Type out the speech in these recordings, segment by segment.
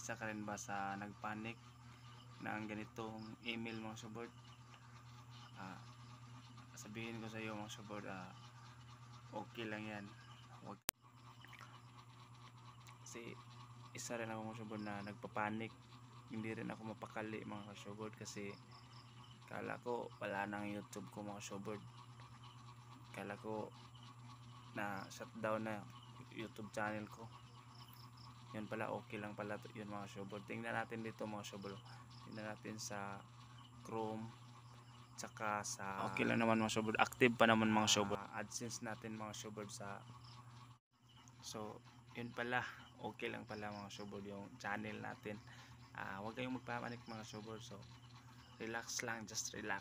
isa ka rin ba sa nagpanic ng ganitong email mga subord? Sabihin ko sa iyo mga subord, okay lang yan. Kasi isa rin ako mga subord na nagpapanik. Hindi rin ako mapakali mga subord kasi kala ko wala nang YouTube ko mga subord. Kala ko na shutdown na YouTube channel ko. Yun pala, okay lang pala yun mga subord. Tingnan natin dito mga subord. Tingnan natin sa Chrome, tsaka sa okay lang naman mga subord. Active pa naman mga subord. AdSense natin mga subord sa, so yun pala, okay lang pala mga subord yung channel natin. Huwag kayong magpapanik mga subord. So relax lang, just relax.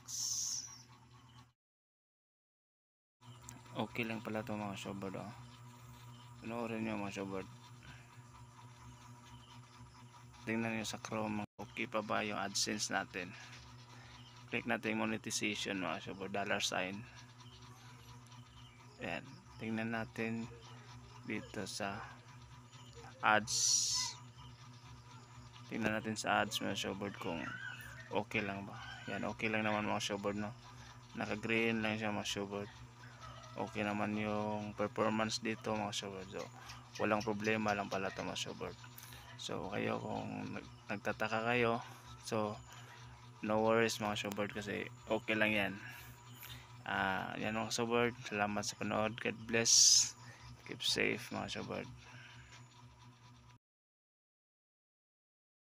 Okay lang pala to mga subord. Panoorin nyo mga subord. Tingnan nyo sa Chrome, okay pa ba yung AdSense natin. Click natin yung monetization mga subord, $sign. Ayan, tingnan natin dito sa ads. Tingnan natin sa ads mga subord kung okay lang ba. Yan, okay lang naman mga subord, no? Naka green lang siya mga subord. Okay naman yung performance dito mga subord. So walang problema lang pala ito mga subord. So kayo kung nagtataka kayo, so no worries mga subord kasi okay lang yan. Yan mga subord, salamat sa panood. God bless, keep safe mga subord.